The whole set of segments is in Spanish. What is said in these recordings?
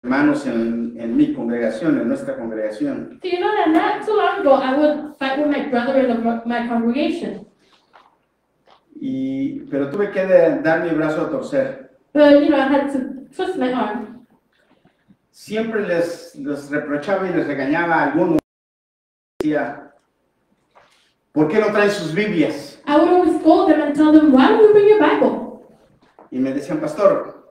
hermanos en mi congregación, en nuestra congregación. Do you know that not too long ago I would fight with my brother in my congregation? Pero tuve que dar mi brazo a torcer. But you know, I had to twist my arm. Siempre les reprochaba y les regañaba a algunos. Decía, ¿por qué no traen sus Biblias? I would always scold them and tell them, why don't you bring your Bible? Y me decían, pastor,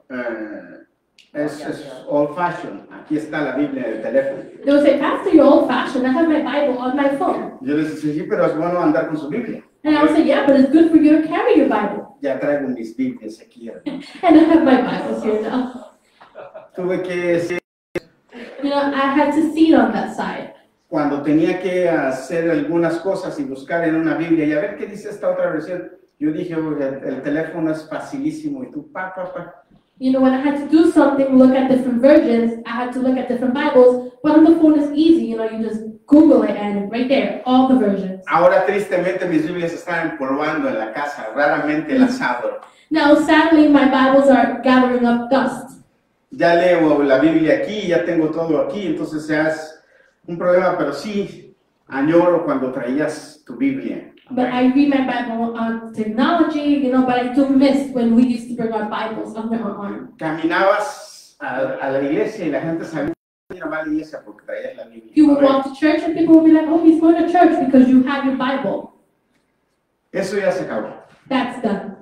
es old fashioned. Aquí está la Biblia en el teléfono. They would say, Pastor, you're old fashioned. I have my Bible on my phone. Yo les decía, sí, pero es bueno andar con su Biblia. And I would say, yeah, but it's good for you to carry your Bible. Ya traigo mis Biblias aquí. And I have my Bibles here now. Tuve que, You know, I had to see it on that side. cuando tenía que hacer algunas cosas y buscar en una Biblia y a ver qué dice esta otra versión, yo dije, el teléfono es facilísimo y tú, pa. You know, when I had to do something, look at different versions, I had to look at different Bibles, but on the phone is easy, you know, you just Google it and right there, all the versions. Ahora tristemente mis Biblias están empolvando en la casa, raramente las abro. Now, sadly, my Bibles are gathering up dust. Ya leo la Biblia aquí, ya tengo todo aquí, entonces ya es un problema, pero sí añoro cuando traías tu Biblia. But I read my Bible on technology, you know, but I do miss when we used to bring our Bibles under our arm. Caminabas a la iglesia y la gente sabía que iba a la iglesia porque traías la Biblia. You would walk to church and people would be like, oh, he's going to church because you have your Bible. Eso ya se acabó. That's done.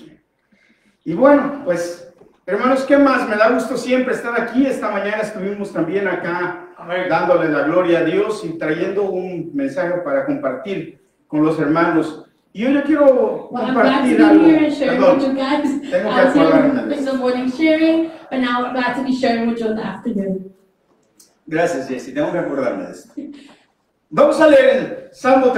Y bueno, pues, hermanos, ¿qué más? Me da gusto siempre estar aquí. Esta mañana estuvimos también acá dándole la gloria a Dios y trayendo un mensaje para compartir con los hermanos. Y hoy yo quiero Well, I'm glad to compartir be algo. here and sharing with you Perdón, guys. tengo que I was acordarme here de in the esto. morning sharing, but now I'm glad to be sharing with you in the afternoon. Gracias, Jessy. Tengo que acordarme de esto. Vamos a leer el Salmo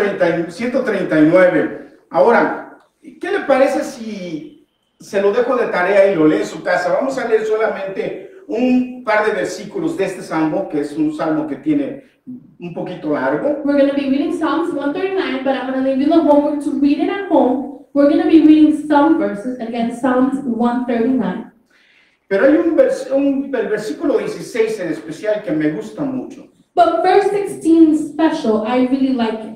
139. Ahora, ¿qué le parece si se lo dejo de tarea y lo lee en su casa? Vamos a leer solamente un par de versículos de este salmo, que es un salmo que tiene un poquito largo. We're going to be reading Psalms 139, but I'm going to leave you the homework to read it at home. We're going to be reading some verses, again, Psalms 139. Pero hay el versículo 16 en especial que me gusta mucho. But verse 16 special, I really like it.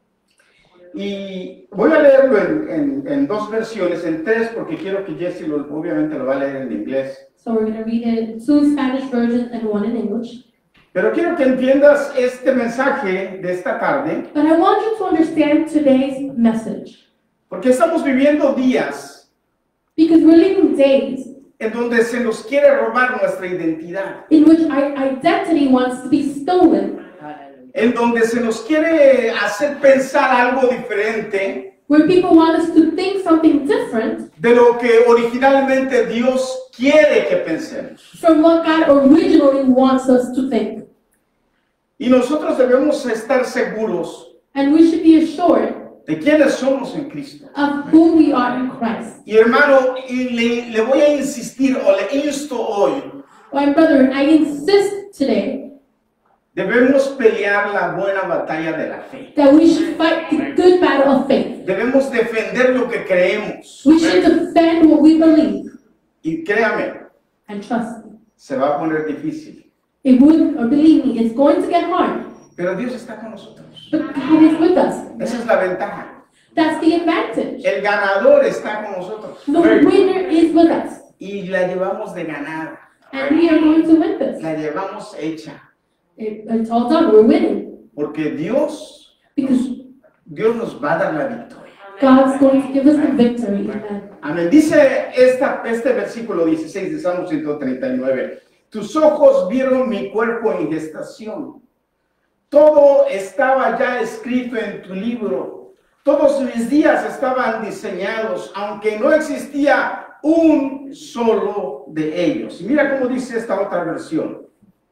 Y voy a leerlo en dos versiones, en tres, porque quiero que Jessy obviamente lo va a leer en inglés. So we're going to read it in 2 Spanish versions and 1 in English. Pero quiero que entiendas este mensaje de esta tarde, But I want you to understand today's message. porque estamos viviendo días Because we're living days en donde se nos quiere robar nuestra identidad, in which our identity wants to be stolen, en donde se nos quiere hacer pensar algo diferente where people want us to think something different de lo que originalmente Dios quiere que pensemos. from what God originally wants us to think. Y nosotros debemos estar seguros And we should be assured de quiénes somos en Cristo. of who we are in Christ. Y hermano, le voy a insistir o le insto hoy, My brother, I insist today debemos pelear la buena batalla de la fe. that we should fight the good battle of faith. Debemos defender lo que creemos. We should defend what we believe. Y créame, And trust me, se va a poner difícil. it would, or believe me, it's going to get hard. Pero Dios está con nosotros. But God is with us. Esa es la ventaja. That's the advantage. El ganador está con nosotros. The winner is with us. Y la llevamos de ganar. And we are going to win this. La llevamos hecha. It's all done. We're winning. Porque Dios nos va a dar la victoria. God's going to give us the victory. Amen. Amén. Dice este versículo 16 de Salmo 139. Tus ojos vieron mi cuerpo en gestación. Todo estaba ya escrito en tu libro. Todos mis días estaban diseñados, aunque no existía un solo de ellos. Y mira cómo dice esta otra versión.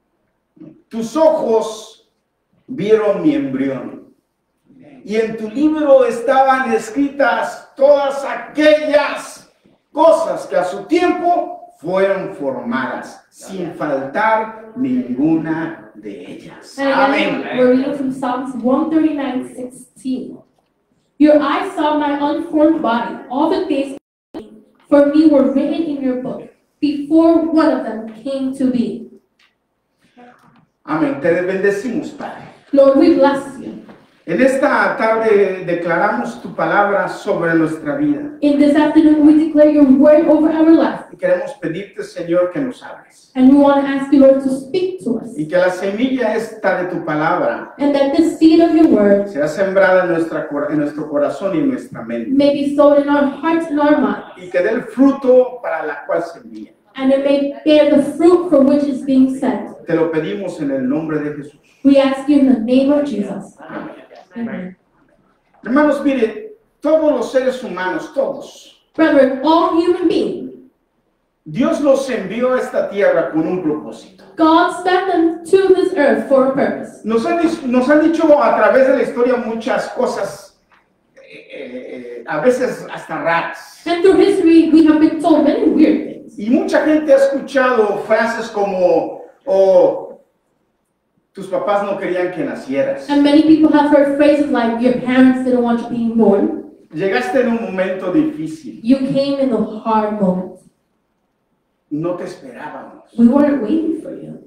Tus ojos vieron mi embrión. Y en tu libro estaban escritas todas aquellas cosas que a su tiempo fueron formadas, sin faltar ninguna de ellas. And again, we're reading from Psalms 139:16. Your eyes saw my unformed body. All the days for me were written in your book, before one of them came to be. Amén. Te bendecimos, Padre. Lord, we bless you. En esta tarde declaramos tu palabra sobre nuestra vida. In this afternoon, we declare your word over our life. Y queremos pedirte, Señor, que nos hables. And we want to ask you, Lord, to speak to us. Y que la semilla esta de tu palabra And that the seed of your word sea sembrada en nuestro corazón y en nuestra mente. may be sown in our hearts and our minds. Y que dé el fruto para la cual se envía. And it may bear the fruit for which is being sent. Te lo pedimos en el nombre de Jesús. We ask you in the name of Jesus. Amen. Hermanos, mire, todos los seres humanos, todos, Brethren, all human beings, Dios los envió a esta tierra con un propósito. God sent them to this earth for a purpose. Nos han dicho a través de la historia muchas cosas, a veces hasta raras. And through history, we have been told many weird things. Y mucha gente ha escuchado frases como, oh, tus papás no querían que nacieras. And many people have heard phrases like, your parents didn't want you being born. Llegaste en un momento difícil. You came in the hard moment. No te esperábamos. We weren't waiting for you.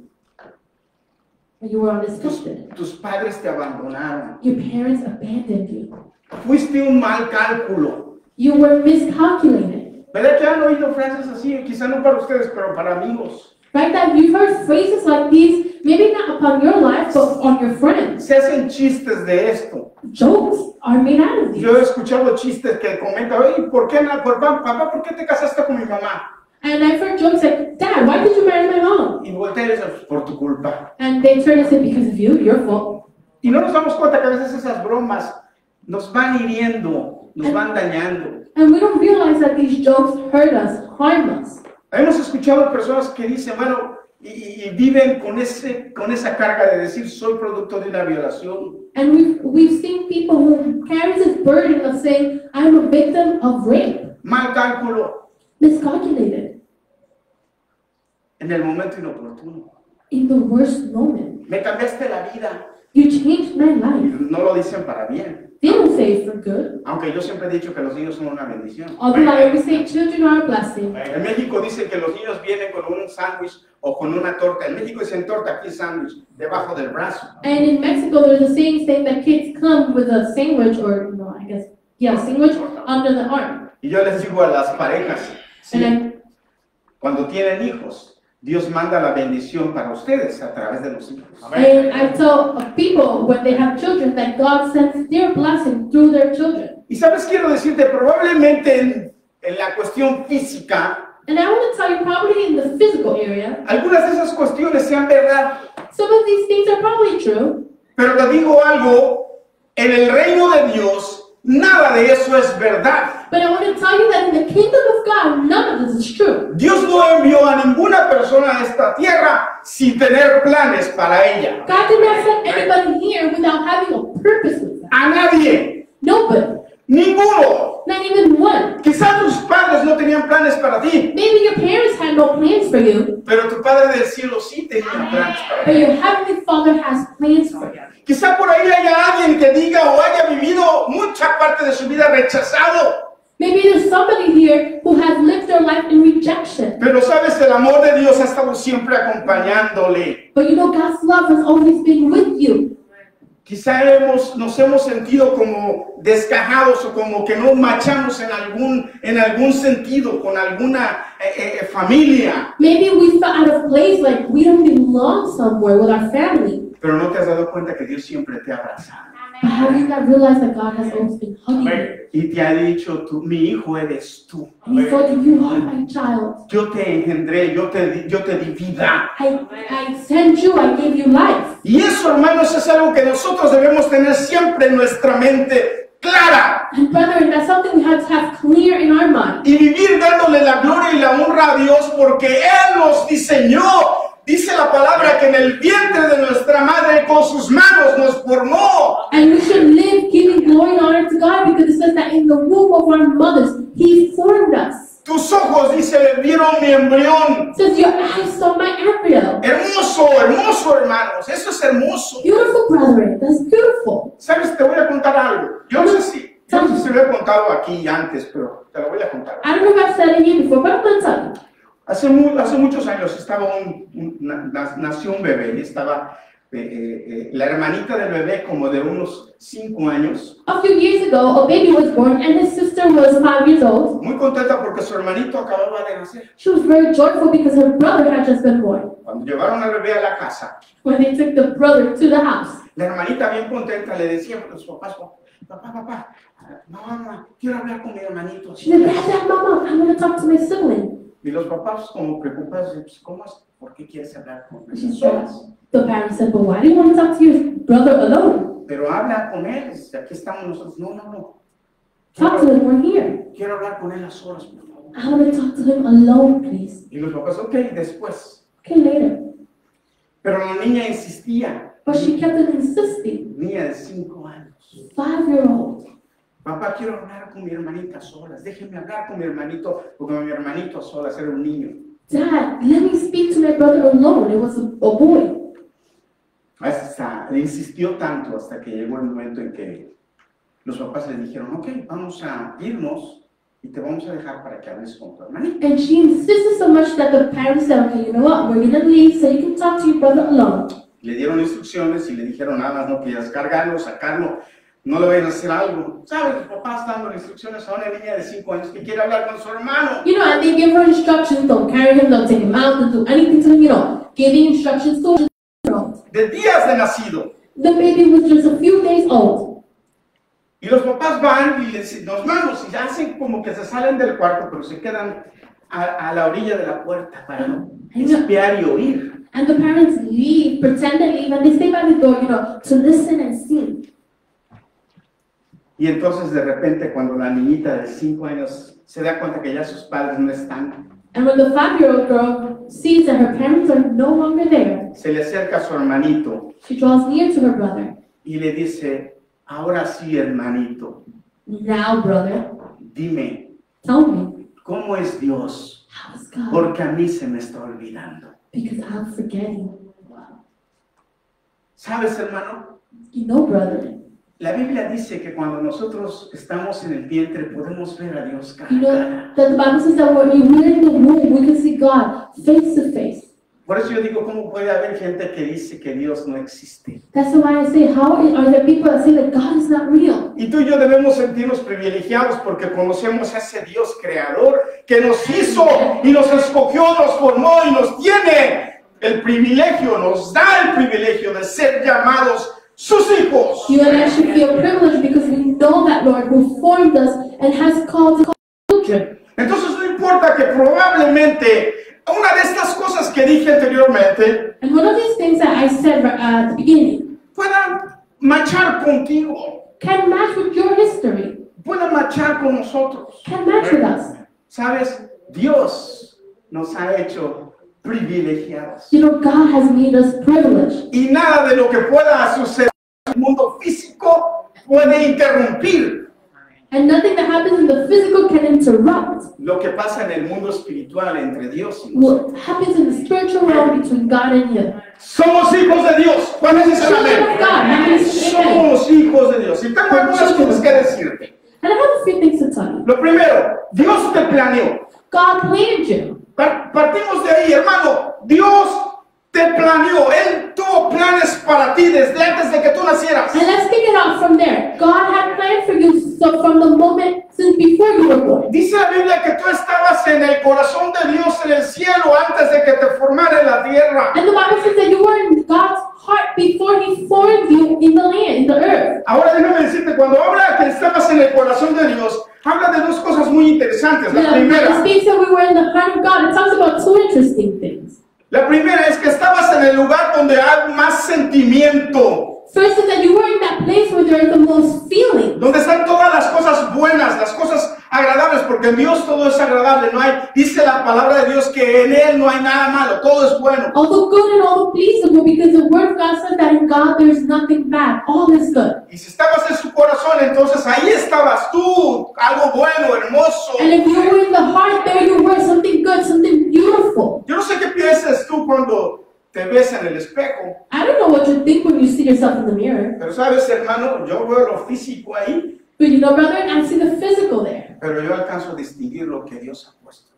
You were unexpected. Tus padres te abandonaron. Your parents abandoned you. Fuiste un mal cálculo. You were miscalculated. ¿Verdad que han oído frases así? Quizá no para ustedes, pero para amigos. Right? That you've heard phrases like these, maybe not upon your life, but on your friends. Se hacen chistes de esto. Jokes are made out of these. Yo he escuchado chistes que comentan, oye, papá, ¿por qué te casaste con mi mamá? And I've heard jokes like, Dad, why did you marry my mom? Y voltea y dice, por tu culpa. And they turn and say, because of you, your fault. Y no nos damos cuenta que a veces esas bromas nos van hiriendo, nos van dañando. And we don't realize that these jokes hurt us, harm us. Hemos escuchado personas que dicen, bueno, y viven con esa carga de decir, soy producto de una violación. And we've seen people who carry this burden of saying, I'm a victim of rape. Mal cálculo Miscalculated. en el momento inoportuno. In the worst moment. Me cambiaste la vida. You changed my life. No lo dicen para bien. They don't say it for good. Aunque yo siempre he dicho que los niños son una bendición. Although I always say children are a blessing. En México dicen que los niños vienen con un sándwich o con una torta. En México dicen torta, aquí sándwich, debajo del brazo. And in Mexico, there's a saying that kids come with a sandwich or, I guess, a sandwich under the arm. Y yo les digo a las parejas, sí, And cuando tienen hijos, Dios manda la bendición para ustedes a través de los hijos. I tell people when they have children that God sends their blessing through their children. Y sabes, quiero decirte, probablemente en la cuestión física, And I want to tell you, probably in the physical area, algunas de esas cuestiones sean verdad. some of these things are probably true. Pero te digo algo, en el reino de Dios, nada de eso es verdad. But I want to tell you that in the kingdom of God, none of this is true. Dios no envió a ninguna persona a esta tierra sin tener planes para ella. God did not send anybody here without having a purpose with them. A nadie. Nobody. Ninguno. Not even one. Quizás tus padres no tenían planes para ti, Maybe your parents had no plans for you, pero tu Padre del cielo sí tenía planes para but ti. your heavenly Father has plans for you. Quizá por ahí haya alguien que diga o haya vivido mucha parte de su vida rechazado. Maybe there's somebody here who has lived their life in rejection. Pero sabes, el amor de Dios ha estado siempre acompañándole. But you know, God's love has always been with you. Quizá nos hemos sentido como descajados o como que no machamos en algún sentido con alguna familia. Maybe we felt out of place, like we don't belong somewhere with our family. Pero no te has dado cuenta que Dios siempre te ha abrazado. But have you not realized that God has always been hugging you? Y te ha dicho, mi hijo eres tú. And He told you, you are my child. Yo te engendré, yo te di vida. I sent you, I gave you life. Y eso, hermanos, es algo que nosotros debemos tener siempre en nuestra mente clara. And brethren, that's something we have to have clear in our mind. Y vivir dándole la gloria y la honra a Dios porque Él nos diseñó. Dice la palabra que en el vientre de nuestra madre con sus manos nos formó. And we should live giving glory and honor to God because it says that in the womb of our mothers, He formed us. Tus ojos, dice, vieron mi embrión. It says, your eyes saw my embryo. Hermoso, hermoso, hermanos. Eso es hermoso. Beautiful, brethren. That's beautiful. ¿Sabes? Te voy a contar algo. Yo no sé si lo he contado aquí antes, pero te lo voy a contar. I don't know if I've said it here before, but I'm going to tell you. Hace muchos años nació un bebé y estaba la hermanita del bebé como de unos 5 años. A few years ago, a baby was born and his sister was 5 years old. Muy contenta porque su hermanito acababa de nacer. She was very joyful because her brother had just been born. Cuando llevaron al bebé a la casa, When they took the brother to the house, la hermanita bien contenta le decía a los papás, papá, mamá, quiero hablar con mi hermanito. she said, Dad, Mama, I want to talk to my sibling. Y los papás como preocupados, pues, ¿cómo es? ¿Por qué quieres hablar con She ellos said, solas? the parents said, but why do you want to talk to your brother alone? Pero habla con él, aquí estamos nosotros. No. Talk to him, we're here. Quiero hablar con él a solas, por favor. I want to talk to him alone, please. Y los papás, ok, después. Okay, later. Pero la niña insistía, But she kept on insisting. niña de 5 años. 5-year-old. Papá, quiero hablar con mi hermanita a solas. Déjeme hablar con mi hermanito, porque mi hermanito a solas era un niño. Dad, let me speak to my brother alone. It was a boy. Le insistió tanto hasta que llegó el momento en que los papás le dijeron, ok, vamos a irnos y te vamos a dejar para que hables con tu hermanito. And she insisted so much that the parents said, okay, you know what? We're going to leave so you can talk to your brother alone. Le dieron instrucciones y le dijeron, nada más no quieras cargarlo, sacarlo, no le vayan a hacer algo. ¿Sabes? Los papás dando instrucciones a una niña de 5 años que quiere hablar con su hermano. You know, and they give her instructions. Don't carry him, don't take him out, don't do anything to him, you know. Giving instructions to her. De días de nacido. The baby was just a few days old. Y los papás van y nos vamos y hacen como que se salen del cuarto, pero se quedan a la orilla de la puerta para espiar y oír. And the parents leave, pretend they leave, and they stay by the door, you know, to listen and see. Y entonces de repente cuando la niñita de 5 años se da cuenta que ya sus padres no están, And when the 5-year-old girl sees that her parents are no longer there, se le acerca a su hermanito she draws near to her brother. y le dice, ahora sí, hermanito, Now, brother, dime, tell me, ¿cómo es Dios? how is God? Porque a mí se me está olvidando. Because I'm forgetting. Wow. ¿Sabes, hermano? You know, brother, La Biblia dice que cuando nosotros estamos en el vientre podemos ver a Dios cara you a know cara. that the Bible says that when we're in the womb, we can see God face to face. Por eso yo digo, ¿cómo puede haber gente que dice que Dios no existe? That's why I say, are there people that say that God is not real? Y tú y yo debemos sentirnos privilegiados porque conocemos a ese Dios creador que nos hizo y nos escogió, nos formó y nos tiene el privilegio, nos da el privilegio de ser llamados sus hijos. You and I should feel privileged because we know that Lord who formed us and has called us children. Entonces no importa que probablemente una de estas cosas que dije anteriormente And one of these things that I said at the beginning puedan machar contigo, can match with your history, puedan machar con nosotros. can match with us. ¿Sabes? Dios nos ha hecho privilegiados. You know, God has made us privileged. Y nada de lo que pueda suceder en el mundo físico puede interrumpir And nothing that happens in the physical can interrupt lo que pasa en el mundo espiritual entre Dios y nosotros. what happens in the spiritual realm between God and you. Somos hijos de Dios. ¿Cuántos dicen Children of amén? God. That means amen. Somos hijos de Dios. Y tengo algunas cosas que decirte. And I have a few things to tell you. Lo primero, Dios te planeó. God planned you. Partimos de ahí, hermano. Dios te planeó. Él tuvo planes para ti desde antes de que tú nacieras. And let's kick it off from there. God had planned for you so from the moment since before you were born. Dice la Biblia que tú estabas en el corazón de Dios en el cielo antes de que te formara en la tierra. And the Bible says that you were in God's heart before He formed you in the land, in the earth. Ahora déjame decirte, cuando habla que estabas en el corazón de Dios, habla de dos cosas muy interesantes. La Now, when it primera, speaks that we were in the heart of God, it talks about two interesting things. la primera es que estabas en el lugar donde hay más sentimiento, First is that you were in that place where there is the most feeling. donde están todas las cosas buenas, las cosas agradables, porque en Dios todo es agradable. No hay, dice la palabra de Dios que en Él no hay nada malo, todo es bueno. All the good and all the pleasable, because the word of God says that in God there is nothing bad. All is good. Y si estabas en su corazón, entonces ahí estabas tú, algo bueno, hermoso. And if you were in the heart, there you were, something good, something beautiful. Yo no sé qué piensas tú cuando te ves en el espejo, I don't know what you think when you see yourself in the mirror. pero sabes, hermano, yo veo lo físico ahí, But you know, brother, I see the physical there. pero yo alcanzo a distinguir lo que Dios ha puesto.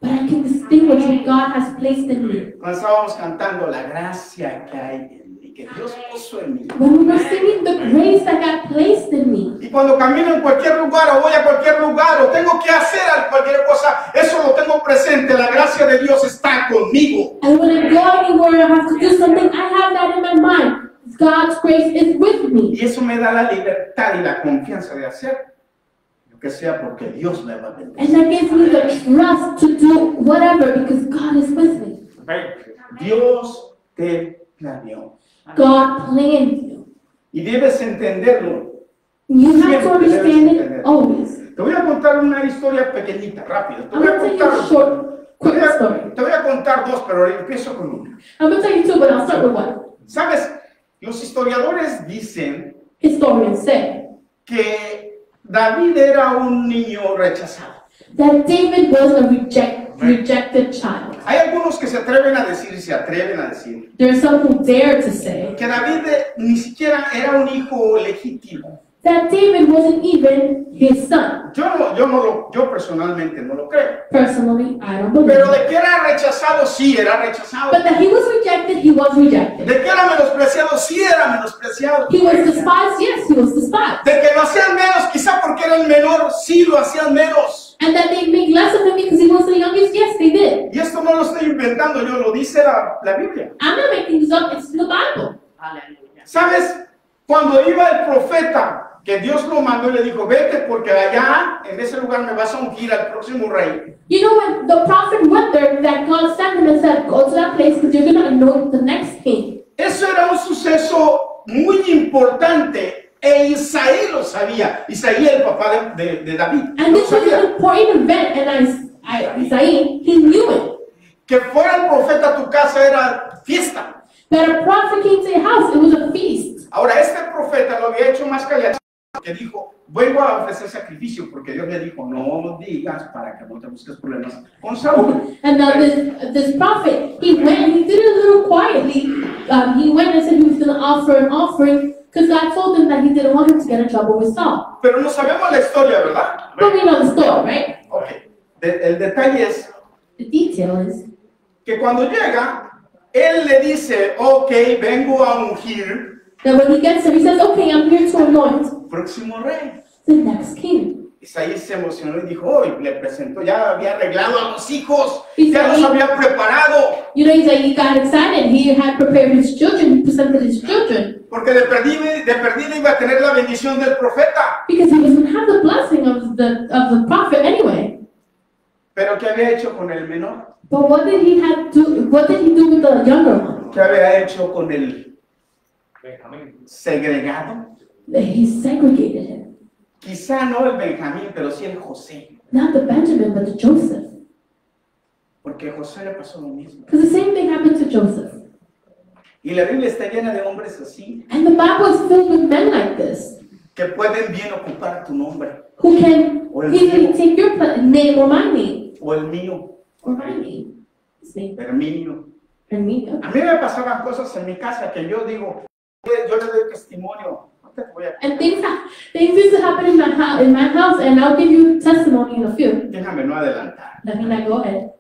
but I can distinguish what God has placed in me. Cuando estábamos cantando la gracia que hay en mí, que Dios puso en mí. When we were singing the grace that God placed in me. Y cuando camino en cualquier lugar o voy a cualquier lugar o tengo que hacer cualquier cosa, eso lo tengo presente. La gracia de Dios está conmigo. And when I go anywhere, I have to do something, I have that in my mind. God's grace is with me. Y eso me da la libertad y la confianza de hacer lo que sea porque Dios me va a bendecir. And that gives me the trust to do whatever because God is with me. Dios te planeó. God planned you. Y debes entenderlo. You have Siempre to debes understand it entender. always. Te voy a contar una historia pequeñita, rápido. I'm going to tell you a short, quick story. Te voy a contar dos, pero empiezo con una. I'm going to tell you two, but I'll start with one. ¿Sabes? Los historiadores dicen Historians say que David era un niño rechazado. that David was a rejected child. Hay algunos que se atreven a decir There are some who dare to say que David ni siquiera era un hijo legítimo. that David wasn't even his son. Yo personalmente no lo creo. Personally, I don't believe Pero it. de que era rechazado, sí era rechazado. But that he was rejected, he was rejected. De que era menospreciado, sí era menospreciado. He was despised, yes, he was despised. De que lo hacían menos, quizá porque era el menor, sí lo hacían menos. And that they make less of him because he was the youngest, yes, they did. Y esto no lo estoy inventando yo, lo dice la Biblia. I'm not making this up, it's in the Bible. ¿Sabes? Cuando iba el profeta, que Dios lo mandó y le dijo, vete porque allá, en ese lugar me vas a ungir al próximo rey. You know when the prophet went there, that God sent him and said, go to that place because you're going to anoint the next king. Eso era un suceso muy importante e Isaí lo sabía. Isaí, el papá de David, And lo this was sabía. an important event, and Isaiah, he knew it. Que fuera el profeta a tu casa era fiesta. That a prophet came to your house, it was a feast. Ahora, este profeta lo había hecho más callado, que dijo, vengo a ofrecer sacrificio, porque Dios le dijo, no digas para que no te busques problemas con Saúl. And now this prophet, he went and he did it a little quietly. He went and said he was going to offer an offering because God told him that he didn't want him to get in trouble with Saul. Pero no sabemos la historia, ¿verdad? But we know the story, right? Ok. El detalle es The detail is que cuando llega, él le dice, ok, vengo a ungir that when he gets there, he says, okay, I'm here to anoint próximo rey. the next king. Isaí se emocionó y dijo, oh, y le presentó, ya había arreglado a los hijos, Isaí- ya los había preparado, You know, he got excited. He had prepared his children. He presented his children porque de perdida iba a tener la bendición del profeta. because he was going to have the blessing of the prophet anyway. Pero ¿qué había hecho con el menor? But what did he do with the younger one? ¿Qué había hecho con el segregado? He segregated him. Quizá no el Benjamín, pero sí el José. Not the Benjamin, but the Joseph. Porque a José le pasó lo mismo. Because the same thing happened to Joseph. Y la Biblia está llena de hombres así, And the Bible is filled with men like this, que pueden bien ocupar tu nombre, who can easily take your name or my name, o el mío, or my name, his name, Herminio. and me. A mí me pasaban cosas en mi casa que yo digo, yo le doy testimonio. No te voy a... And things used to happen in my house, and I'll give you testimony in a few. Déjame no adelantar. Let me not go ahead.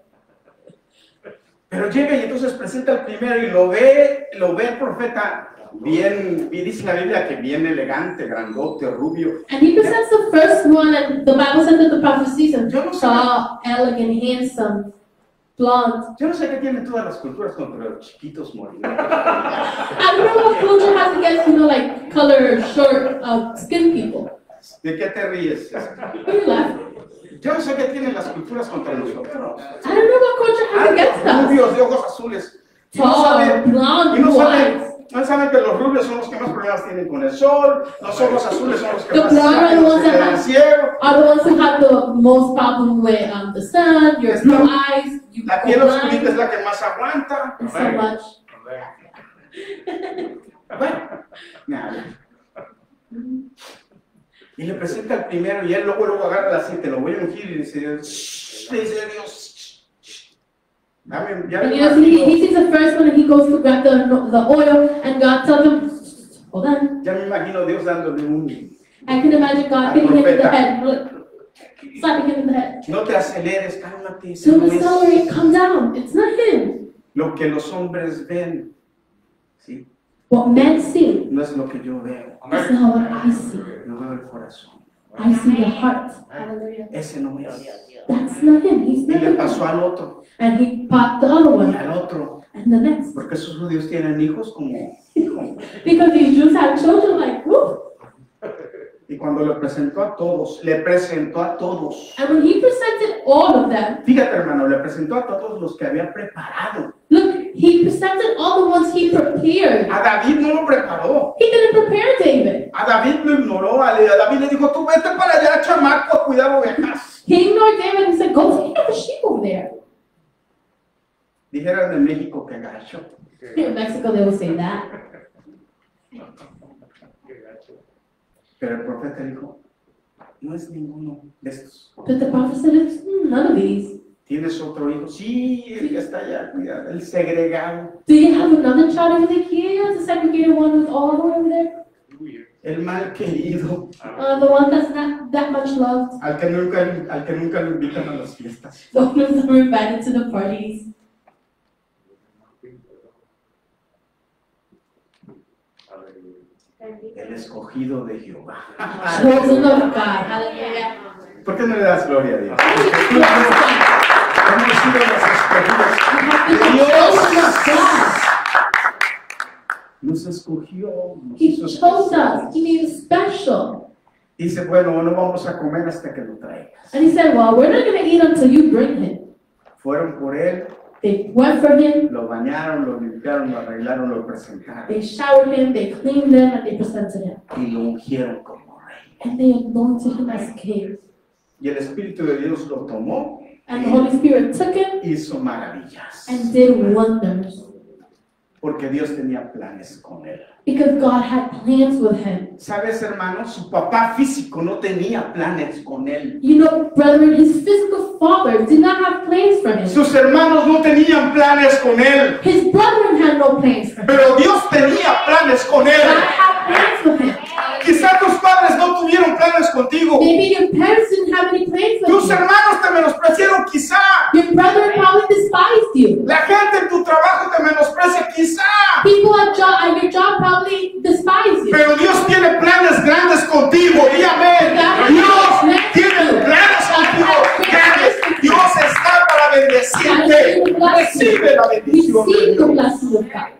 Pero llega y entonces presenta el primero y lo ve el profeta bien, y dice la Biblia que bien elegante, grandote, rubio. And he presents the first one, and the Bible says that the prophet sees him Yo no sé. tall, elegant, handsome, blonde. Yo no sé qué tienen todas las culturas contra los chiquitos morinos. I don't know what culture has against, like color, short, skin people. ¿De qué te ríes? What are you laughing? Yo no sé qué tienen las culturas contra nosotros. I don't know what culture has against us. Rubios de ojos azules. Y no Tall, saben, blonde, y no blue saben, eyes. no saben que los rubios son los que más problemas tienen con el sol, los ojos azules son los que The más blonde are the ones se that quedan ciegos. are the ones who have the most problem with the sun, your blue eyes, you La go piel oscurita es blind, la que más aguanta. and so much. Bueno, nada. Y le presenta el primero y él luego agarra el aceite, lo voy a ungir y dice, "Shh", le dice Dios, "Shh". Dame, ya And me you know, he imagino, sees the first one and he goes to grab the oil, and God tells him, hold on. ya me imagino Dios dándole un I can imagine God hitting him in the head. Look, Slapping him in the head. No te aceleres, cálmate. Ese Don't no es accelerate, come down. It's not him. lo que los hombres ven. ¿Sí? What men see No es lo que yo veo. is not what I see. Yo veo el corazón. I see the heart. Hallelujah. Ese no es. That's not him. He's Y not le him. pasó al otro And he popped the other y one al otro. and the next. Porque esos judíos tienen hijos como... Because these Jews have children like, whoo. Y cuando le presentó a todos. And when he presented all of them, Fíjate, hermano, le presentó a todos los que había preparado. look, he presented all the ones he prepared. A David no lo preparó. He didn't prepare David. A David lo ignoró. A David le dijo, tú vete para allá, chamaco, a cuidar ovejas. He ignored David and said, go take care of the sheep over there. Dijeron de México que gacho. In Mexico, they will say that. Pero el profeta dijo, no es ninguno de estos. But the prophet said, it's none of these. ¿Tienes otro hijo? Sí, el que está allá, cuidado, el segregado, Do you have another child over there? Here, the segregated one who's all the way over there? el mal querido, The one that's not that much loved. al que nunca lo invitan a las fiestas. The one who's never invited to the parties. El escogido de Jehová. Chosen of God. Hallelujah. ¿Por qué no le das gloria a Dios? You Hemos sido los escogidos. have been chosen of God. Nos escogió. Nos He hizo chose especiales. us. He made us special. Dice, bueno, no vamos a comer hasta que lo traigas. And he said, well, we're not going to eat until you bring him. Fueron por él, They went for him. lo bañaron, lo limpiaron, lo arreglaron, lo presentaron. They showered him. They cleaned him. And they presented him. Y lo ungieron como rey. And they anointed him as king. Y el Espíritu de Dios lo tomó, And the Holy Spirit took him hizo maravillas. and did wonders. Porque Dios tenía planes con él. Because God had plans with him. ¿Sabes, hermano? Su papá físico no tenía planes con él. You know, brethren, his physical father did not have plans for him. Sus hermanos no tenían planes con él. His brethren had no plans for him. Pero Dios tenía planes con él. God had plans with him. Quizá tus padres no tuvieron planes contigo. Maybe your parents didn't have any plans for Tus you. hermanos te menospreciaron, quizá. Your brother probably despised you. La gente en tu trabajo te menosprecia, quizá. People at your job probably despise you. Pero Dios tiene planes grandes contigo. Di amén. Dios tiene planes contigo grandes. Dios está para bendecirte. Recibe la bendición de Receive the Dios. blessing of God.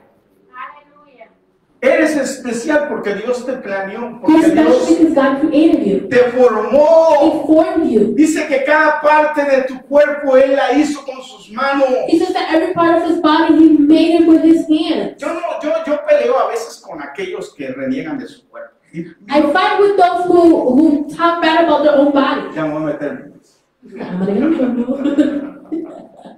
Eres especial porque Dios te planeó, You're porque special Dios because God created you. te formó. He formed you. Dice que cada parte de tu cuerpo Él la hizo con sus manos. He says that every part of his body, he made it with his hands. Yo peleo a veces con aquellos que reniegan de su cuerpo. I fight with those who talk bad about their own body. Ya me voy a meter en eso. I'm gonna get in trouble.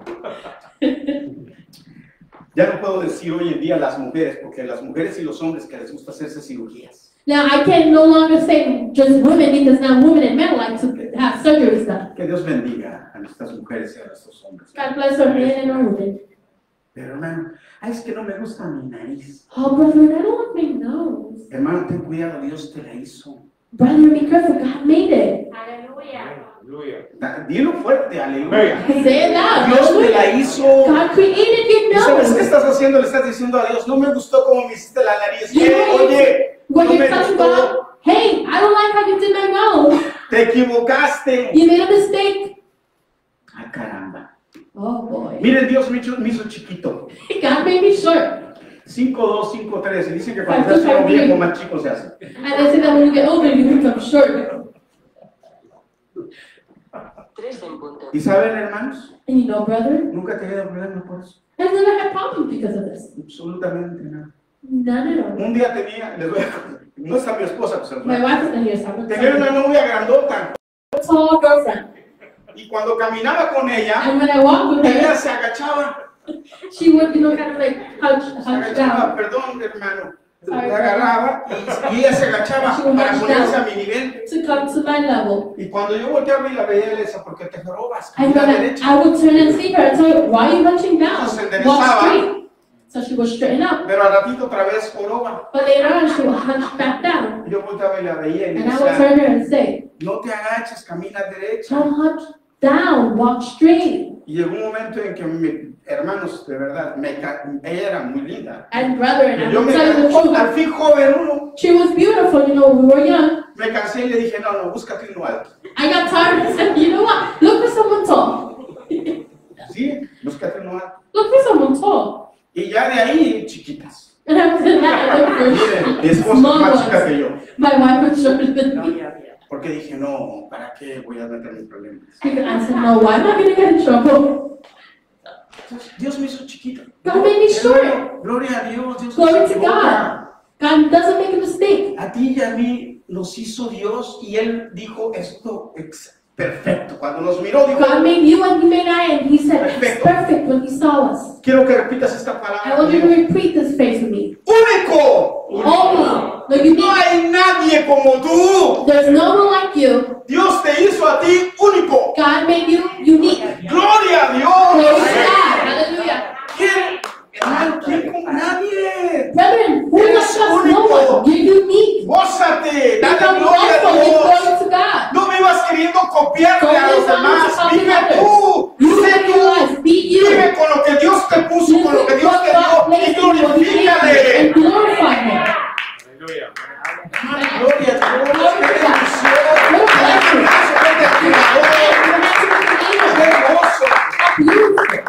Ya no puedo decir hoy en día las mujeres, porque las mujeres y los hombres que les gusta hacerse cirugías. Now, I can no longer say just women because now women and men like to have surgeries done. Que Dios bendiga a nuestras mujeres y a nuestros hombres. God bless our men and our women. Pero hermano, es que no me gusta mi nariz. Oh, brethren, I don't like my nose. Hermano, ten cuidado, Dios te la hizo. Brother, be careful. God made it. Dilo fuerte, aleluya. Say it loud. Dios te la hizo. God created your ¿Y sabes qué nose. estás haciendo? Le estás diciendo a Dios, no me gustó cómo me hiciste la nariz. You know, Oye, when no you're me telling gustó. God, hey, I don't like how you did my nose. Te equivocaste. You made a mistake. Ah, caramba. Oh, boy. Miren, Dios me hizo chiquito. God made me short. 5'2", 5'3". Y dicen que cuando se hace uno viejo, más chico se hace. And they say that when you get older, you become short. ¿Y saben, hermanos? And you know, brother, Nunca te dado problema por eso. I've never had problems because of this. Absolutamente nada. None at all. Un día tenía, les voy a, no está mi esposa, pues, My wife is not here, so I'm not tenía telling una novia grandota. you. Tall girlfriend. Y cuando caminaba con ella, And when I walked with ella her, se agachaba. she would, you know, kind of like Se hunch down. agachaba, perdón, hermano. Sorry. La agarraba y ella se agachaba para ponerse a mi nivel. To come to my level. Y cuando yo volteaba y la veía, le decía, ¿por qué te jorobas? And Camina when derecha. I would turn and see her and tell her, why are you hunching down? Se Walk enderezaba. straight. So she would straighten up. Pero al ratito otra vez joroba. But later on, she would hunch back down. Yo volteaba y la veía y le And I would decía, turn her and say, no te agaches, camina derecha. don't hunch down, walk straight. Y llegó un momento en que hermanos, de verdad, ella era muy linda. And brethren, Y I'm yo me telling the truth. al fin joven uno, She was beautiful, you know, we were young. me cansé y le dije, no, búscate uno alto. I got tired and said, you know what? Look for someone tall. Sí, búscate uno alto. Look for someone tall. Y ya de ahí, chiquitas. And after that, I looked Miren, mi for esposa es small más chica ones. que yo. My wife was shorter than me. Porque dije, no, ¿para qué voy a meterme en problemas? Because I said, no, why am I going to get in trouble? Entonces, Dios me hizo chiquito. God made me short. Gloria a Dios, Dios Glory no se to equivoca. God doesn't make a mistake. A ti y a mí nos hizo Dios y Él dijo esto perfecto. Cuando nos miró dijo, God made you and He made I, and He said, it's Perfecto. perfect when He saw us. quiero que repitas esta I palabra want you to conmigo. repeat this phrase with me. Único. Only. No, you No need. hay nadie como tú. There's no one like you. Dios te hizo a ti único. God made you unique. Gloria a Glory to Dios. God. Hallelujah. ¿Quién? Hermano, ¿quién como nadie? Brethren, who Eres like us? No único. one. You're unique. Gózate, dale Become gloria a thankful. Give Dios. glory to God. No vivas queriendo copiarle a los demás. Vive tú. You Sé live tú. your life. Be you. Vive con lo que Dios te puso, Live con lo que with Dios what te God dio y placed in you, what He gave you, glorifícale. and glorify Him. Gloria a Dios. Glory Qué to God. bendición. What a blessing. Un abrazo fuerte al Creador. Qué hermoso. Beautiful.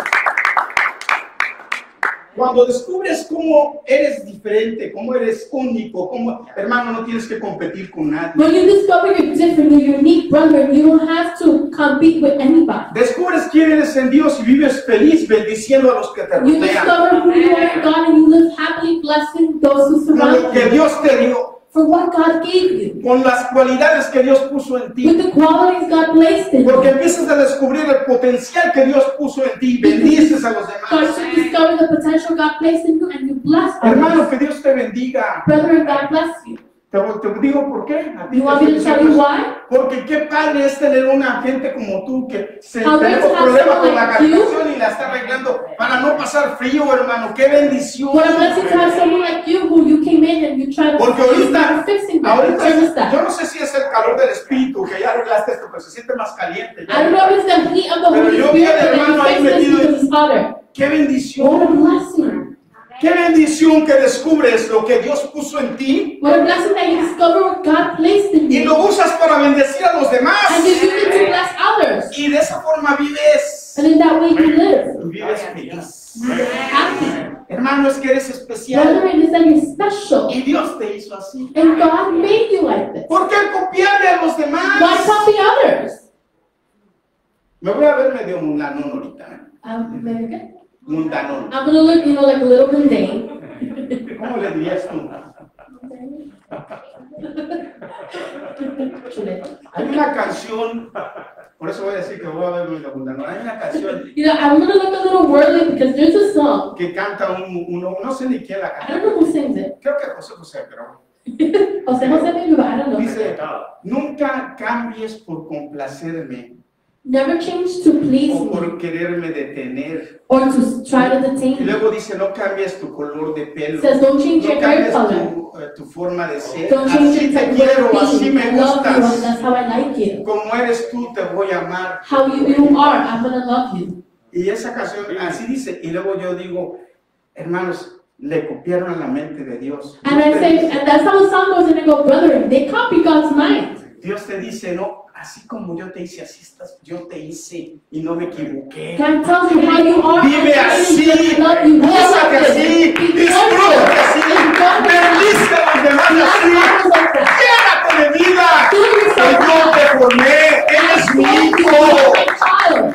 Cuando descubres cómo eres diferente, cómo eres único, cómo, hermano, no tienes que competir con nadie. When you discover you're different, you're unique, brother, you don't have to compete with anybody. Descubres quién eres en Dios y vives feliz bendiciendo a los que te You rodean. discover who you are in God and you live happily blessing those who Con lo surround que you. Dios te dio, For what God gave you. con las cualidades que Dios puso en ti. With the qualities God placed in Porque you. empiezas a descubrir el potencial que Dios puso en ti y bendices a los Start demás. to discover the potential God placed in you and you bless Hermano, others. que Dios te bendiga. Brethren, God bless you. Te digo por qué. A ti You te want me to felicito. tell you why? Porque qué padre es tener una gente como tú que se How tenemos great to have problemas con la someone like you. calefacción y la está arreglando para no pasar frío, hermano. Qué bendición. What a blessing to have someone like you who you came in and you tried to Porque ahorita, fixing the yo thermostat. no sé si es el calor del espíritu que ya arreglaste esto, pero se siente más caliente. I don't know if it's the heat of the Pero Holy yo vi al Spirit that hermano you ahí fix this metido. because it's hotter. Qué What a bendición. blessing. Qué bendición que descubres lo que Dios puso en ti What a blessing that you discover what God placed in y you. lo usas para bendecir a los demás. And you use it to bless others. Y de esa forma vives. And in that way you live. Vives feliz. Happy. Hermano, es que eres especial. Brethren, is that you're special. Y Dios te hizo así. And God made you like this. ¿Por qué copiarle a los Why demás? copy others? Me voy a ver medio mundanón ahorita. Maybe okay. Mundanón. I'm gonna look, like a little mundane. ¿Cómo le dirías tú? Hay una canción, por eso voy a decir que voy a ver medio mundanón. Hay una canción You know, I'm gonna look a little worldly because there's a song. que canta uno, no sé ni quién la I canta. don't know who sings it. Creo que José José, pero Jose maybe, but I don't know. dice, nunca cambies por complacerme Never change to please o me por quererme detener. or to try to Y detain me. luego dice, no cambies tu color de pelo. It says, don't change No your hair cambies color. tu forma de ser. Don't change Así your te type quiero, of así being. me I love you, and gustas. that's how I like you. Como eres tú, te voy a amar. How you are, I'm gonna love you. Y esa canción así dice. Y luego yo digo, hermanos, le copiaron a la mente de Dios. And I say, and that's how the song goes, and I go, brother, they copy God's mind. Dios te dice, no, así como yo te hice, así estás, yo te hice y no me equivoqué. God tells you how you are. Vive así, I love you. gózate así, disfrútate así, bendice a los demás así, llénate de vida, que yo te formé, eres mi hijo.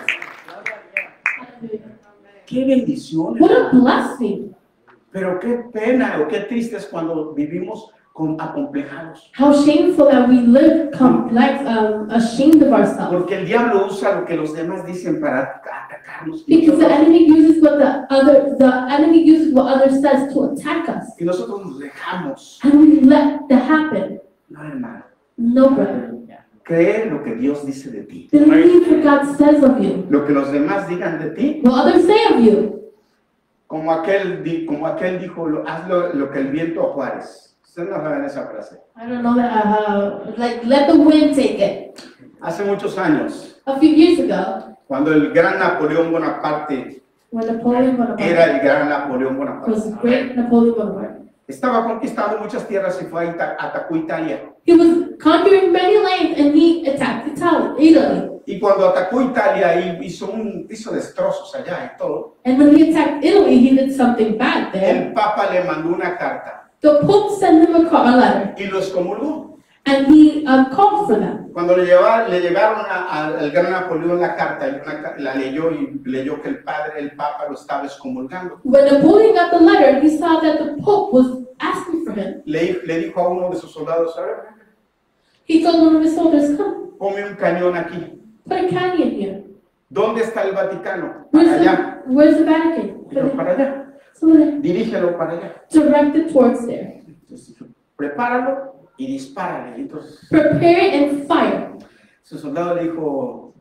Qué bendición. What a blessing. Pero qué pena o qué triste es cuando vivimos acomplejados. How shameful that we live complex, ashamed of ourselves. Porque el diablo usa lo que los demás dicen para atacarnos. Because the enemy uses what the enemy uses what others says to attack us. Y nosotros nos dejamos. And we let that happen. No, hermano. No, brother. Cree lo que Dios dice de ti. Believe what God says of you. Lo que los demás digan de ti, What others say of you. Como aquel dijo, haz lo que el viento a Juárez. Ustedes no saben esa frase. I don't know that, like, let the wind take it. Hace muchos años, A few years ago, cuando el gran Napoleón Bonaparte when Napoleon Bonaparte era el gran Napoleón was Bonaparte, great Napoleon Bonaparte, estaba conquistando muchas tierras y atacó Italia. he was conquering many lands and he attacked Italy. Y cuando atacó Italia, hizo destrozos allá y todo. And when he attacked Italy, he did something bad there. El Papa le mandó una carta The Pope sent him a letter, y lo excomulgó. and he called for them. Cuando le llegaron al gran Napoleón la carta, la leyó y leyó que el Papa lo estaba excomulgando. When Napoleon got the letter, he saw that the Pope was asking for him. Le dijo a uno de sus soldados, a ver, He told one of his soldiers, come, ponme un cañón aquí. put a canyon here. ¿Dónde está el Vaticano? Para allá. Where's the Vatican? Dijo, para allá. So they Dirígelo para allá. direct it towards there. Entonces dijo, prepáralo y dispárale. Y entonces Prepare it and fire. su soldado le dijo,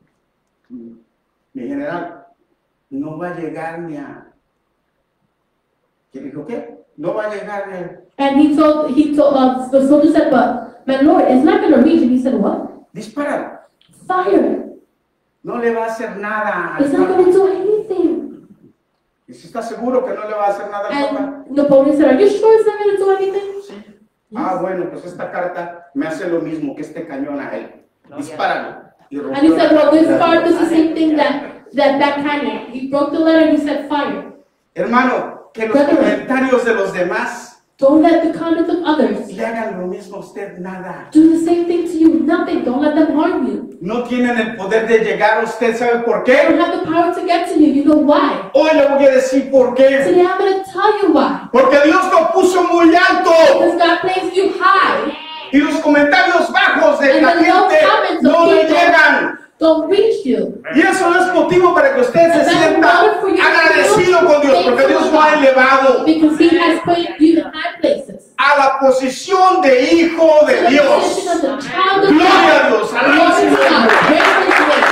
mi general, no va a llegar ni a... ¿Qué dijo qué? No va a llegar ni a... And the soldier said, but my lord, it's not going to reach. And he said, what? Dispáralo. Fire. No le va a hacer nada al It's not Papa. going to do anything. ¿Y si está seguro que no le va a hacer nada al Papa? And Napoleon said, are you sure it's not going to do anything? Sí. Ah, bueno, pues esta carta me hace lo mismo que este cañón a él. Dispáralo. Y And he rompió said, la well, this carta. card does the same thing that canyon. He broke the letter and he said, fire. Hermano, que los Brother. comentarios de los demás Don't let the conduct of others le hagan lo mismo a usted, nada. do the same thing to you. Nothing. Don't let them harm you. No tienen el poder de llegar a usted, ¿sabe por They don't qué? have the power to get to you. You know why? Hoy le voy a decir por qué. Today I'm going to tell you why. Porque Dios lo puso muy alto. Because God placed you high. Y los comentarios bajos de And la the low gente comments no of le people llegan. don't reach you. Y eso no es motivo para que usted se And that's sienta not for you to agradecido con Dios, porque Dios lo ha elevado Because He has put you in high places. a la posición de hijo de The Dios. position of the child of Gloria a God. Dios, Glory alabanza to a Dios. God. Praise His name.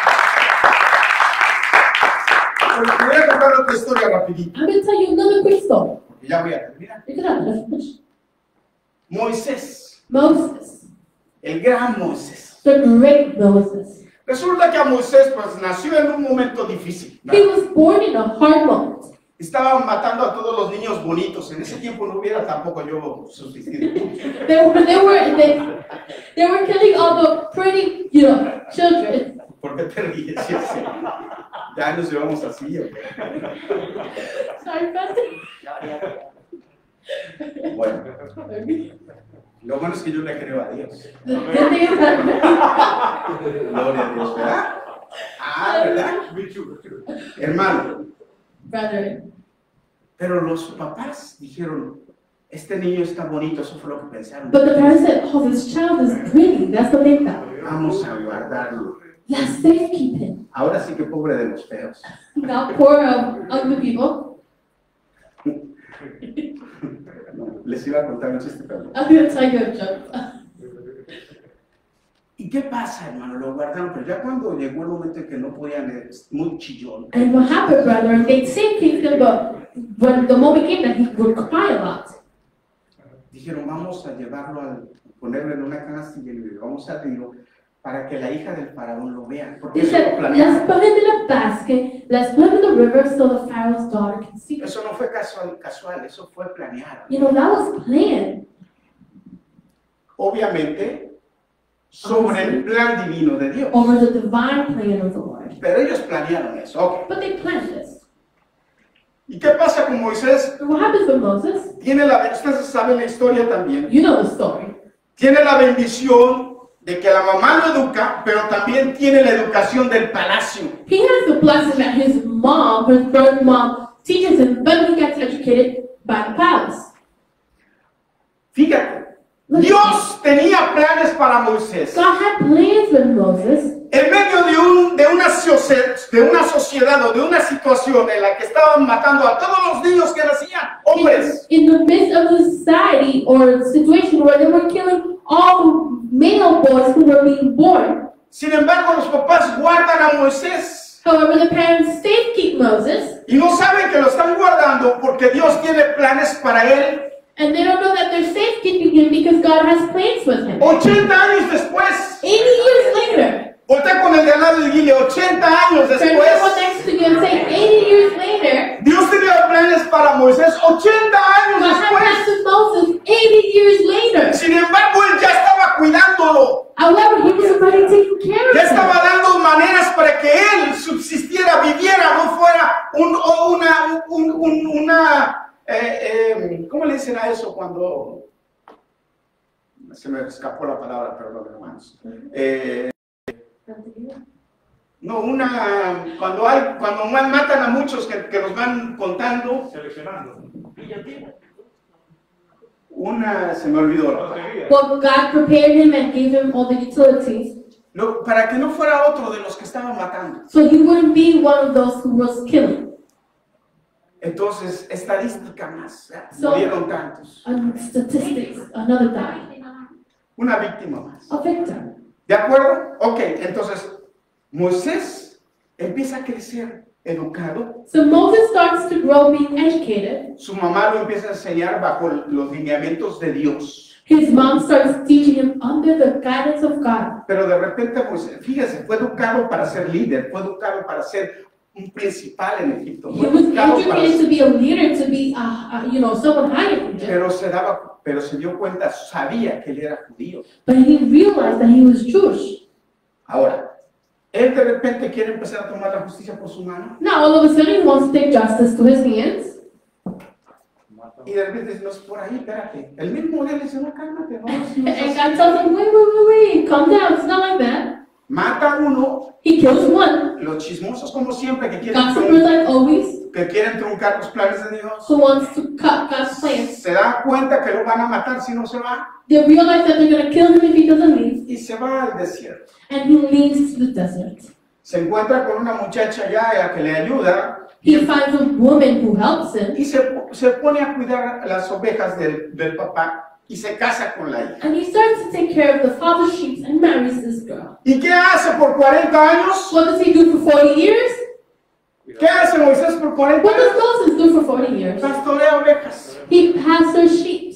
Te voy a contar otra historia rapidito, I'm going to tell you another quick story. porque ya voy a terminar. Look it up. Let's finish. Moisés, Moses, el gran Moisés. the great Moses. Resulta que a Moisés pues nació en un momento difícil. He was born in a hard moment. Estaban matando a todos los niños bonitos. En ese tiempo no hubiera tampoco yo subsistido. They were killing all the pretty, children. ¿Por qué te ríes? Sí, sí. Ya nos llevamos así. ¿Ok? Sorry, Pastor. Bueno, lo bueno es que yo le creo a Dios. The thing is that Gloria a Dios, ¿verdad? Ah, ¿verdad? Hermano, brother, pero los papás dijeron, este niño está bonito, eso fue lo que pensaron. but the parents said, oh, this child is pretty. That's what they thought. Vamos a guardarlo. Let's safekeep him. Ahora sí que pobre de los feos. Not poor ugly people. No, les iba a contar un chiste, pero no. I'm going to tell you a joke. ¿Y qué pasa, hermano? Lo guardaron, pero ya cuando llegó el momento en que no podían, muy chillón. And what happened, brother? They safekept him, but when the moment came that he would cry a lot. Dijeron, vamos a llevarlo, ponerlo en una canasta y lo vamos a río para que la hija del faraón lo vea. Porque They eso lo said, let's planearon. put him in a basket, let's put him in the river so the Pharaoh's daughter can see him. Eso no fue casual, eso fue planeado. You know, that was planned. Obviamente, sobre el plan divino de Dios. Over the divine plan of the Lord. Pero ellos planearon eso. Ok. But they planned this. ¿Y qué pasa con Moisés? And what happens with Moses? Ustedes saben la historia también. You know the story. Tiene la bendición de que la mamá lo educa, pero también tiene la educación del palacio. He has the blessing that his mom, his birth mom, teaches him, but he gets educated by the palace. Fíjate, Dios tenía planes para Moisés. God had plans with Moses En medio de una sociedad o de una situación en la que estaban matando a todos los niños que nacían, hombres. in the midst of a society or a situation where they were killing all male boys who were being born. Sin embargo, los papás guardan a Moisés. However, the parents safekeep Moses, y no saben que lo están guardando porque Dios tiene planes para él. and they don't know that they're safekeeping him because God has plans with him. 80 años después, 80 years later, voltea con el de al lado y dile, 80 años turn to the one después, next to you and say, 80 years later, Dios tenía planes para Moisés 80 años God had plans después. with Moses 80 years later. Sin embargo, él ya estaba cuidándolo. However, he was already taking care Ya of him. estaba dando maneras para que él subsistiera, viviera, no fuera ¿cómo le dicen a eso cuando? Se me escapó la palabra, perdón, hermanos. No, cuando matan a muchos que los van contando. Seleccionando. Se me olvidó la palabra. Well, God prepared him and gave him all the utilities, Para que no fuera otro de los que estaban matando. so he wouldn't be one of those who was killing. Entonces, estadística más. So- Murieron tantos. And statistics, another died. Una víctima más. A victim. ¿De acuerdo? Ok, entonces, Moisés empieza a crecer educado. So Moses starts to grow being educated. Su mamá lo empieza a enseñar bajo los lineamientos de Dios. His mom starts teaching him under the guidance of God. Pero de repente, pues, fíjese, fue educado para ser líder, fue educado para ser un principal en Egipto. He Fue was educado para educated to be a leader, to be, someone higher than him. pero se dio cuenta, sabía que él era judío. But he realized that he was Jewish. Ahora, él de repente quiere empezar a tomar la justicia por su mano Now all of a sudden he wants to take justice to his hands. y de repente dice, no es por ahí, espérate. El mismo él dice, no, cálmate, no, no es And así. God tells him, wait, calm down, it's not like that. Mata a uno, He kills one. los chismosos como siempre Gossipers like always, que quieren truncar los planes de Dios, who wants to cut God's plans. se dan cuenta que lo van a matar si no se va They realize that they're going to kill him if he doesn't leave. y se va al desierto. And he leaves to the desert. Se encuentra con una muchacha ya que le ayuda He finds a woman who helps him. y se pone a cuidar las ovejas del papá y se casa con la hija. And he starts to take care of the father's sheep and marries this girl. ¿Y qué hace por 40 años? What does he do for 40 years? ¿Qué hace Moisés por 40 What does años? Moses do for 40 years? Pastorea ovejas. He pastors sheep.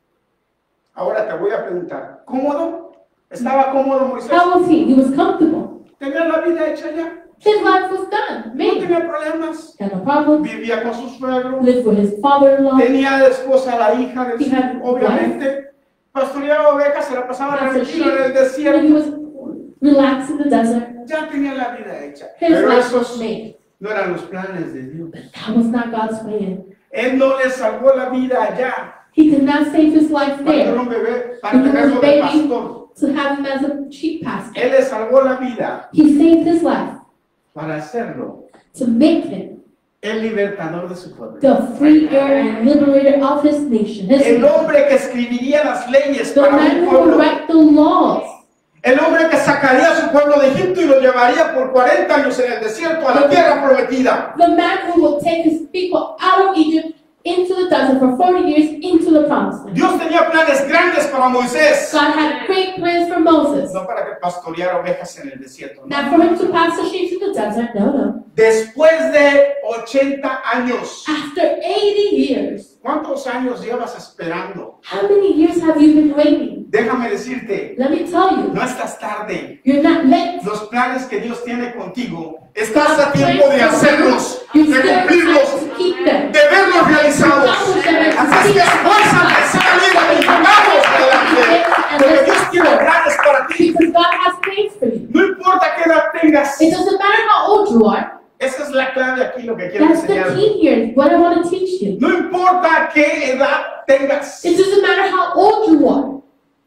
Ahora te voy a preguntar, ¿cómodo? ¿Estaba cómodo Moisés? How was he? He was comfortable. ¿Tenía la vida hecha ya? His life was done, No made. tenía problemas. Had no problem. Vivía con sus suegros. Lived with his father-in-law. Tenía de esposa a la hija de He had obviamente. Pastoreaba ovejas, se la pasaba Pastor tranquilo en el sheep. And he desierto. was relaxed in the desert. Ya tenía la vida hecha. His Pero life esos was made. no eran los planes de Dios. That was not God's plan. Él no le salvó la vida allá. He did not save his life Para tener there. un bebé, para When he was tenerlo a de baby, pastor. to have him as a sheep pastor. Él le salvó la vida He saved his life para hacerlo to make him el libertador de su pueblo. the freer and liberator of his nation. El hombre que escribiría las leyes The para man un who will pueblo. write the laws. El hombre que sacaría a su pueblo de Egipto y lo llevaría por 40 años en el desierto a la tierra prometida. The man who will take his people out of Egypt into the desert for 40 years into the promised land. Dios tenía planes grandes para Moisés. God had great plans for Moses. No para que pastoreara ovejas en el desierto. No. Not for him to pasture sheep in the desert, no. Después de 80 años. After 80 years, ¿Cuántos años llevas esperando? how many years have you been waiting? Déjame decirte, Let me tell you, no estás tarde. you're not late. Los planes que Dios tiene contigo, estás a tiempo de hacerlos, de You still have cumplirlos, to keep them. de verlos realizados. Así es que esfuérzate, sea libre y vamos adelante. Porque Dios tiene planes para ti. Because God has plans for you. No importa qué edad tengas. It doesn't matter how old you are. Esa es la clave aquí, lo que quiero That's the enseñar. key here, what I want to teach you. No importa qué edad tengas. It doesn't matter how old you are.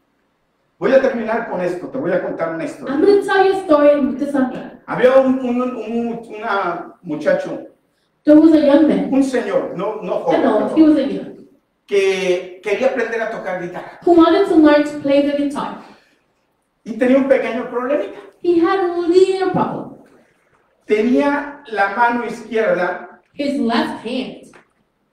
Voy a terminar con esto, te voy a contar una historia. I'm going to tell you a story and this I'm done. Había un muchacho, There was a young man. un señor, no I joven, know, pero, he was a young, que quería aprender a tocar guitarra. who wanted to learn to play the guitar. Y tenía un pequeño problemita. He had a little problem. Tenía la mano izquierda, His left hand,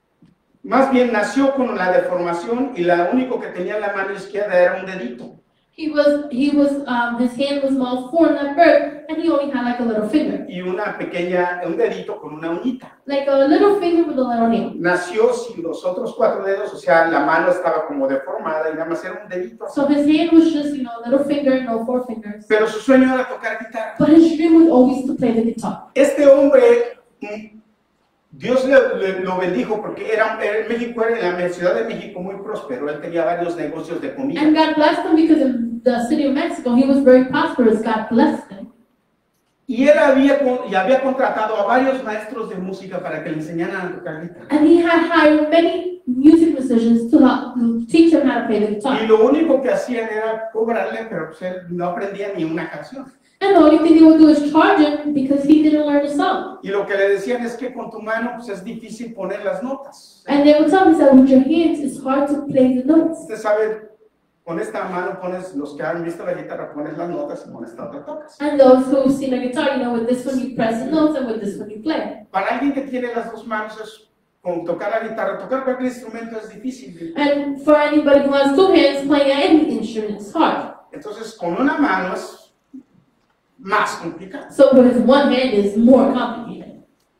más bien nació con la deformación y lo único que tenía en la mano izquierda era un dedito. His hand was malformed at birth, and he only had like a little finger, y un dedito con una uñita. like a little finger with a little nail. Nació sin los otros 4 dedos, o sea, la mano estaba como deformada y nada más era un dedito. So his hand was just, a little finger, no 4 fingers. Pero su sueño era tocar guitarra. But his dream was always to play the guitar. Este hombre, Dios lo bendijo porque en México, era en la Ciudad de México muy próspero. Él tenía varios negocios de comida. And God blessed him because in the city of Mexico, he was very prosperous. God blessed him. Y él había contratado a varios maestros de música para que le enseñaran a tocar guitarra. And he had hired many music musicians to teach him how to play the Y guitar. lo único que hacían era cobrarle, pero pues él no aprendía ni una canción. And the only thing they would do is charge him because he didn't learn the song. Y lo que le decían es que con tu mano pues es difícil poner las notas. And they would tell him that with your hands, it's hard to play the notes. Usted sabe, con esta mano pones, los que han visto la guitarra, pones las notas y con esta otra tocas. And those who've seen a guitar, with this one you press the notes and with this one you play. Para alguien que tiene las dos manos, con tocar la guitarra, tocar cualquier instrumento es difícil. And for anybody who has 2 hands, playing any instrument is hard. Entonces, con una mano es más complicado. So with his one hand is more complicated.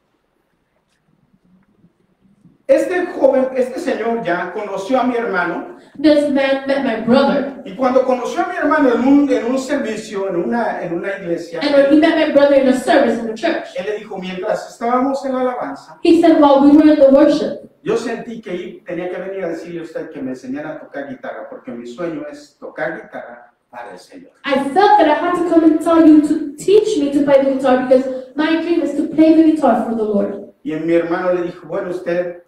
Este señor ya conoció a mi hermano. This man met my brother. Y cuando conoció a mi hermano en un servicio, en una iglesia, And when he met my brother in a service in the church, él le dijo, mientras estábamos en la alabanza, he said, while we were in the worship, yo sentí que tenía que venir a decirle a usted que me enseñara a tocar guitarra, porque mi sueño es tocar guitarra para el Señor. I felt that I had to come and tell you to teach me to play the guitar because my dream is to play the guitar for the Lord. Y mi hermano le dijo, bueno, usted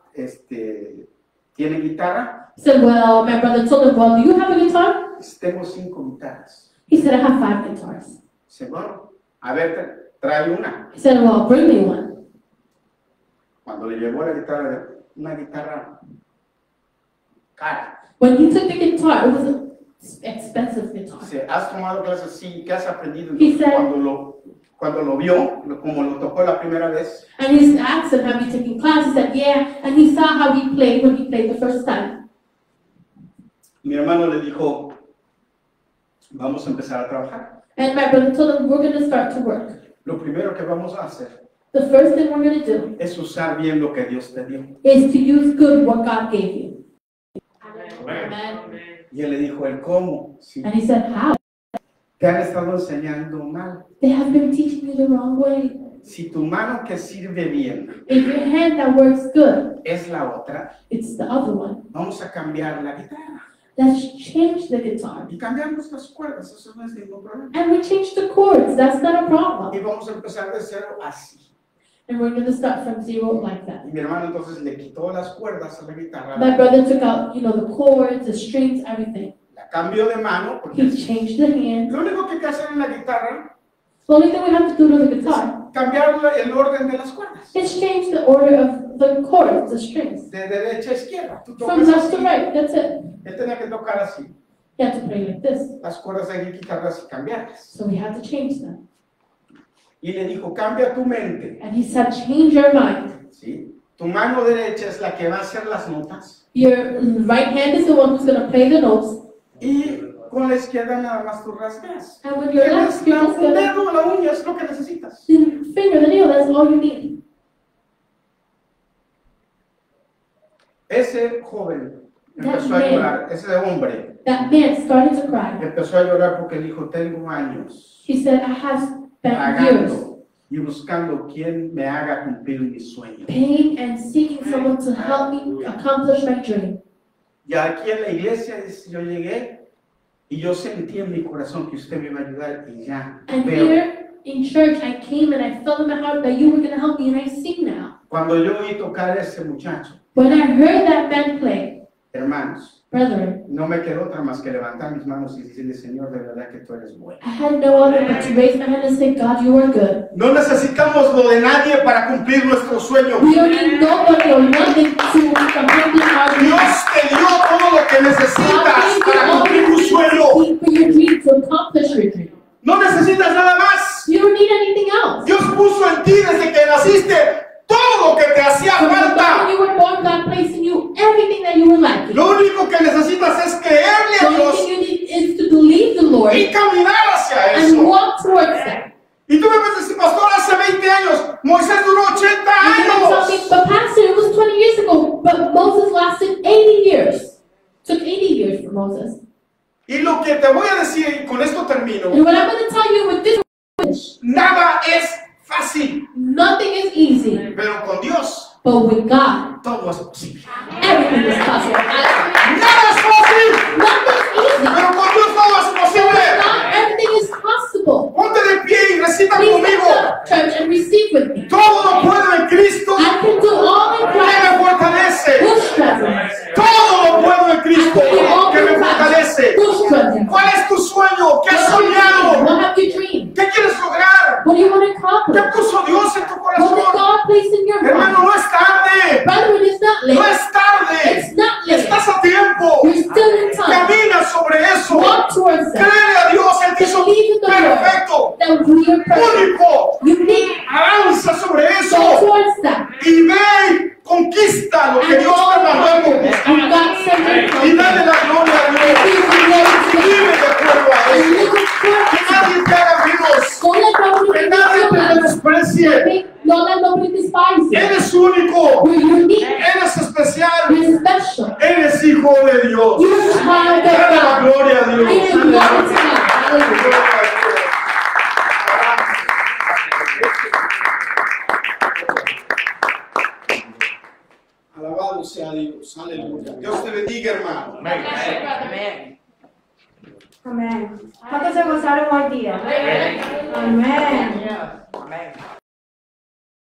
tiene guitarra. He said, well, my brother told him, well, do you have a guitar? Tengo 5 guitarras. He said, I have 5 guitars. Dice, bueno, a ver, trae una. He said, well, bring me one. Cuando le llevó la guitarra, una guitarra cara. When he took the guitar, it was an expensive guitar. Dice, ¿has tomado clases? Sí, ¿qué has aprendido? He said, cuando lo vio, como lo tocó la primera vez, and he asked him, have you taken class? He said, yeah. And he saw how he played when he played the first time. mi hermano le dijo, vamos a empezar a trabajar. And my brother told him, we're going to start to work. Lo primero que vamos a hacer The first thing we're going to do es usar bien lo que Dios te dio. is to use good what God gave you. Amen. Y él le dijo, ¿el cómo? Sí. And he said, how? Te han estado enseñando mal. They have been teaching you the wrong way. Si tu mano que sirve bien If your hand that works good, es la otra, it's the other one. vamos a cambiar la guitarra. Let's change the guitar. Y cambiamos las cuerdas, eso no es ningún problema. And we change the chords. That's not a problem. Y vamos a empezar de cero así. And we're going to start from 0 like that. Y mi hermano entonces le quitó las cuerdas a la guitarra. My brother took out, the chords, the strings, everything. La cambió de mano porque He changed the hand. lo único que hay que hacer en la guitarra The only thing we have to do to the guitar es cambiar el orden de las cuerdas. is change the order of the chords, the strings. De derecha a izquierda. Tú From tocas left to así. right, that's it. Él tenía que tocar así. You have to play like this. Las cuerdas hay que quitarlas y cambiarlas. So we have to change them. Y le dijo, cambia tu mente. And he said, change your mind. ¿Sí? Tu mano derecha es la que va a hacer las notas. Your right hand is the one who's going to play the notes. Y con la izquierda nada más tú rasgas. And with your left, you're just Un going to dedo, la uña es lo que necesitas. finger the nail. That's all you need. Ese joven empezó a man. llorar, ese hombre That man started to cry. empezó a llorar porque dijo, tengo años He said, I have spent years pagando y buscando quien me haga cumplir mi sueño. paying and seeking someone to help me accomplish my dream. Y aquí en la iglesia yo llegué y yo sentí en mi corazón que usted me iba a ayudar y ya And veo. here in church, I came and I felt in my heart that you were going to help me, and I see now. Cuando yo oí tocar a ese muchacho, When I heard that man play, hermanos, brethren, no me quedó otra más que levantar mis manos y decirle, Señor, de verdad que tú eres bueno. I had no other but to raise my hand and say, God, you are good. No necesitamos lo de nadie para cumplir nuestro sueño. We don't need nobody or nothing to complete our dream. Dios te dio todo lo que necesitas God para cumplir tu gave you sueño. all for your dream to accomplish your dream. No necesitas nada más. You don't need anything else. Dios puso en ti desde que naciste todo lo que te hacía From the moment falta. you were born, God placed in you everything that you were lacking. Lo único que necesitas es creerle The a only Dios thing you need is to believe the for Moses. Y lo que te voy a decir, y con esto termino, And what I'm going to tell you with this, nada es fácil, nothing is easy, pero con Dios but with God, todo es posible. everything is possible. Nada es fácil, Nothing's easy. pero con Dios todo es With posible. God, everything is possible. Ponte de pie y recita Please conmigo. stand up, church, and receive with me. Todo lo puedo en Cristo I can do all in que Christ me fortalece. who strengthens. Todo lo puedo en Cristo I can do all que me in Christ fortalece. who strengthens. ¿Cuál es tu sueño? ¿Qué has soñado? What have you dreamed? ¿Qué quieres lograr? What do you want to ¿Qué accomplish? puso Dios en tu What did corazón? God place in your Hermano, heart? no es tarde. Brethren, it's not No late. es tarde. It's not late. Estás a tiempo. You're still in time. Camina sobre eso. Walk towards that. Créele a Dios. Él te hizo Believe in the perfecto, Lord. That we are perfect. único. Unique. Avanza sobre Go eso towards that. y ve y conquista lo que And Dios te mandó a conquistar. And God sent you. Y dale la gloria a Dios. Vive de acuerdo a And eso. live according Que to nadie te haga menos. Don't let nobody Que nadie te menosprecie. Don't let nobody despise you. Eres único. You're unique. Eres especial. You're special. Eres hijo de Dios. You're a child Dale of la God. gloria a Dios. Give glory to God. Hallelujah. Alabado sea Dios. Aleluya. Dios te bendiga, hermano. Amén. Amén. ¿Cuántos se gozaron hoy día? Amén. Amén. Amén.